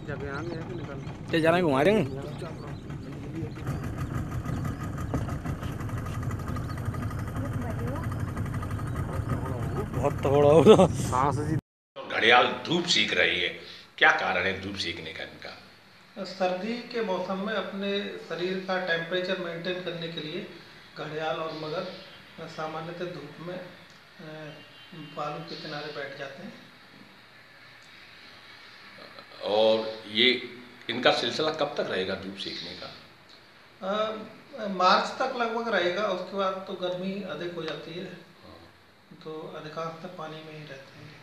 जब यहाँ में है तो निकल। चल जाना घुमा देंगे। बहुत तगड़ा होगा। सांस जी। घड़ियाल धूप सीख रही है, क्या कारण है धूप सीखने का इनका? सर्दी के मौसम में अपने शरीर का टेम्परेचर मेंटेन करने के लिए घड़ियाल और मगर सामान्यतः धूप में बालू के किनारे बैठ जाते हैं। और ये इनका सिलसिला कब तक रहेगा धूप सीखने का? मार्च तक लगभग रहेगा, उसके बाद तो गर्मी अधिक हो जाती है, तो अधिकांश तक पानी में ही रहते हैं।